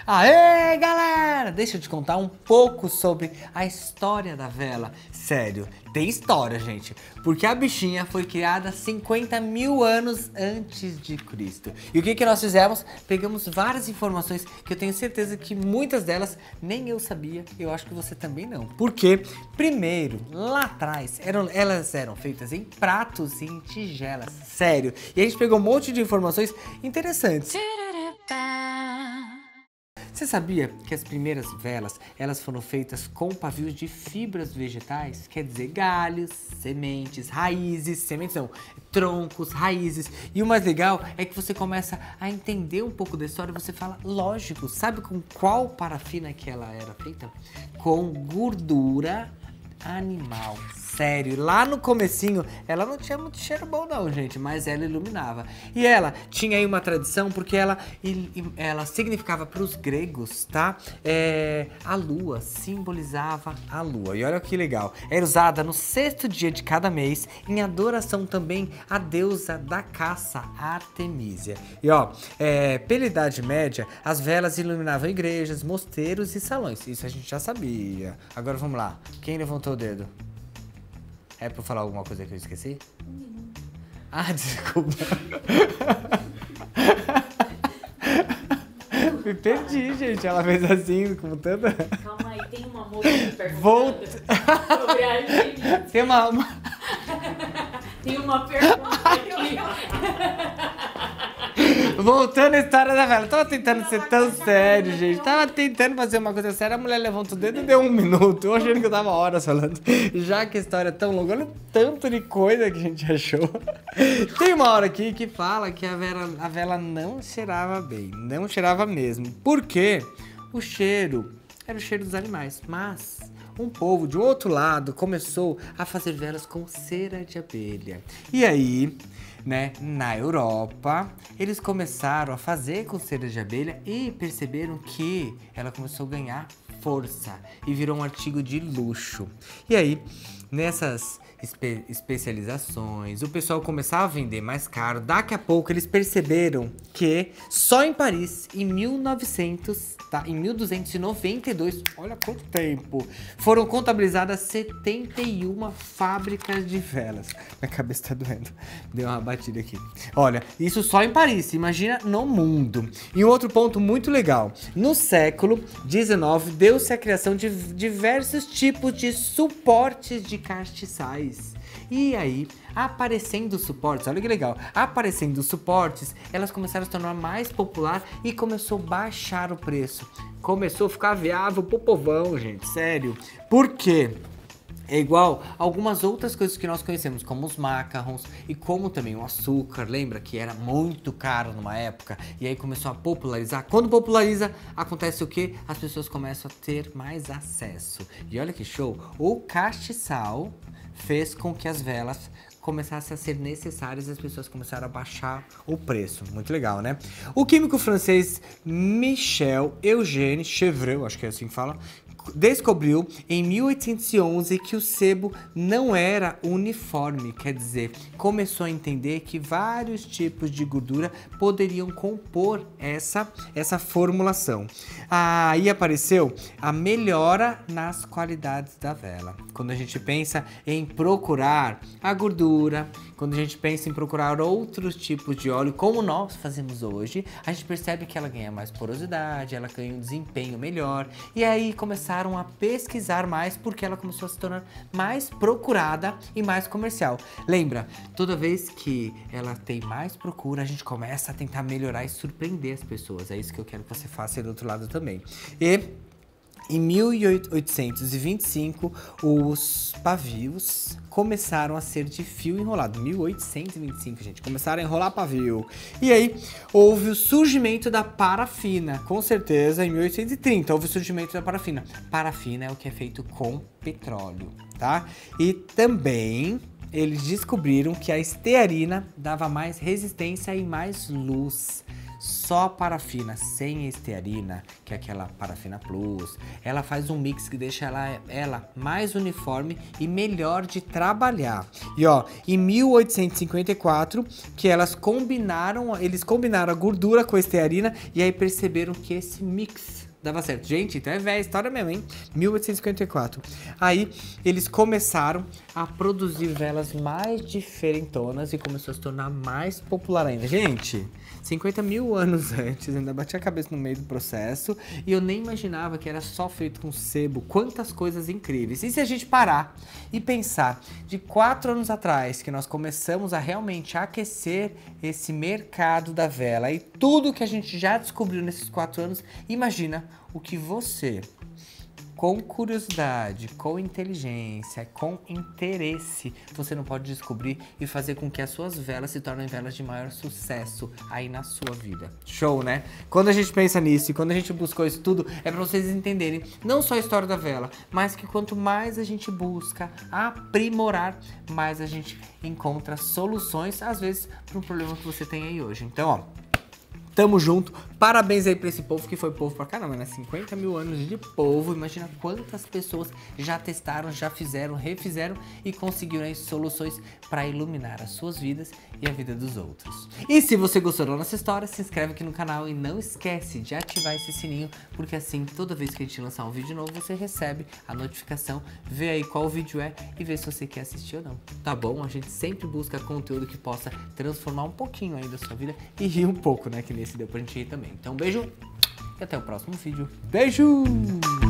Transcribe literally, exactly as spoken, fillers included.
Aê, galera! Deixa eu te contar um pouco sobre a história da vela. Sério, tem história, gente. Porque a bichinha foi criada cinquenta mil anos antes de Cristo. E o que que nós fizemos? Pegamos várias informações que eu tenho certeza que muitas delas nem eu sabia. Eu acho que você também não. Porque, primeiro, lá atrás, eram, elas eram feitas em pratos e em tigelas. Sério. E a gente pegou um monte de informações interessantes. Você sabia que as primeiras velas, elas foram feitas com pavios de fibras vegetais? Quer dizer, galhos, sementes, raízes, sementes não, troncos, raízes. E o mais legal é que você começa a entender um pouco da história e você fala, lógico, sabe com qual parafina que ela era feita? Com gordura animal. Sério, lá no comecinho, ela não tinha muito cheiro bom não, gente, mas ela iluminava. E ela tinha aí uma tradição porque ela, ela significava para os gregos, tá? É, a lua, simbolizava a lua. E olha que legal, era usada no sexto dia de cada mês, em adoração também à deusa da caça, Artemísia. E ó, é, pela Idade Média, as velas iluminavam igrejas, mosteiros e salões. Isso a gente já sabia. Agora vamos lá, quem levantou o dedo? É pra eu falar alguma coisa que eu esqueci? Hum. Ah, desculpa. Me perdi, gente. Ela fez assim, com tanta... Calma aí, tem uma moça me perguntando Volta. sobre a gente. Tem uma... Tem uma pergunta aqui. Voltando à história da vela. Tava tentando ser tão sério, gente. Tava tentando fazer uma coisa séria. A mulher levanta o dedo e deu um minuto. Eu achando que eu tava horas falando. Já que a história é tão longa, olha o tanto de coisa que a gente achou. Tem uma hora aqui que fala que a vela, a vela não cheirava bem. Não cheirava mesmo. Por quê? O cheiro era o cheiro dos animais. Mas um povo de outro lado começou a fazer velas com cera de abelha. E aí, né, na Europa, eles começaram a fazer com cera de abelha e perceberam que ela começou a ganhar força e virou um artigo de luxo. E aí, nessas espe especializações, o pessoal começava a vender mais caro. Daqui a pouco eles perceberam que só em Paris, em mil e novecentos, tá, em mil duzentos e noventa e dois, olha quanto tempo, foram contabilizadas setenta e uma fábricas de velas. Minha cabeça tá doendo, deu uma batida aqui. Olha, isso só em Paris, imagina no mundo. E um outro ponto muito legal, no século dezenove deu-se a criação de diversos tipos de suportes de castiçais. E aí, aparecendo suportes, olha que legal, aparecendo suportes, elas começaram a se tornar mais popular e começou a baixar o preço. Começou a ficar viável pro povão, gente, sério. Por quê? É igual a algumas outras coisas que nós conhecemos, como os macarrons e como também o açúcar. Lembra que era muito caro numa época e aí começou a popularizar? Quando populariza, acontece o quê? As pessoas começam a ter mais acesso. E olha que show! O castiçal fez com que as velas começassem a ser necessárias e as pessoas começaram a baixar o preço. Muito legal, né? O químico francês Michel Eugène Chevreul, acho que é assim que fala, descobriu em mil oitocentos e onze que o sebo não era uniforme, quer dizer, começou a entender que vários tipos de gordura poderiam compor essa, essa formulação. Aí apareceu a melhora nas qualidades da vela. Quando a gente pensa em procurar a gordura, quando a gente pensa em procurar outros tipos de óleo, como nós fazemos hoje, a gente percebe que ela ganha mais porosidade, ela ganha um desempenho melhor, e aí começaram a pesquisar mais porque ela começou a se tornar mais procurada e mais comercial. Lembra, toda vez que ela tem mais procura, a gente começa a tentar melhorar e surpreender as pessoas. É isso que eu quero que você faça do outro lado também. E em mil oitocentos e vinte e cinco, os pavios começaram a ser de fio enrolado. mil oitocentos e vinte e cinco, gente. Começaram a enrolar pavio. E aí, houve o surgimento da parafina. Com certeza, em mil oitocentos e trinta, houve o surgimento da parafina. Parafina é o que é feito com petróleo, tá? E também eles descobriram que a estearina dava mais resistência e mais luz. só a parafina sem estearina, que é aquela parafina plus, ela faz um mix que deixa ela, ela mais uniforme e melhor de trabalhar. E ó, em mil oitocentos e cinquenta e quatro, que elas combinaram, eles combinaram a gordura com a estearina e aí perceberam que esse mix dava certo. Gente, então é velha história mesmo, hein? mil oitocentos e cinquenta e quatro. Aí eles começaram a produzir velas mais diferentonas e começou a se tornar mais popular ainda. Gente, cinquenta mil anos antes, ainda bati a cabeça no meio do processo e eu nem imaginava que era só feito com sebo. Quantas coisas incríveis. E se a gente parar e pensar de quatro anos atrás que nós começamos a realmente aquecer esse mercado da vela e tudo que a gente já descobriu nesses quatro anos, imagina o que você, com curiosidade, com inteligência, com interesse, você não pode descobrir e fazer com que as suas velas se tornem velas de maior sucesso aí na sua vida. Show, né? Quando a gente pensa nisso e quando a gente buscou isso tudo, é para vocês entenderem não só a história da vela, mas que quanto mais a gente busca aprimorar, mais a gente encontra soluções, às vezes, para um problema que você tem aí hoje. Então, ó, tamo junto, parabéns aí pra esse povo, que foi povo pra caramba, né? cinquenta mil anos de povo, imagina quantas pessoas já testaram, já fizeram, refizeram e conseguiram aí soluções pra iluminar as suas vidas e a vida dos outros. E se você gostou da nossa história, se inscreve aqui no canal e não esquece de ativar esse sininho, porque assim, toda vez que a gente lançar um vídeo novo, você recebe a notificação, vê aí qual vídeo é e vê se você quer assistir ou não, tá bom? A gente sempre busca conteúdo que possa transformar um pouquinho aí da sua vida e rir um pouco, né? Que nesse deu pra gente ir também. Então, beijo e até o próximo vídeo. Beijo!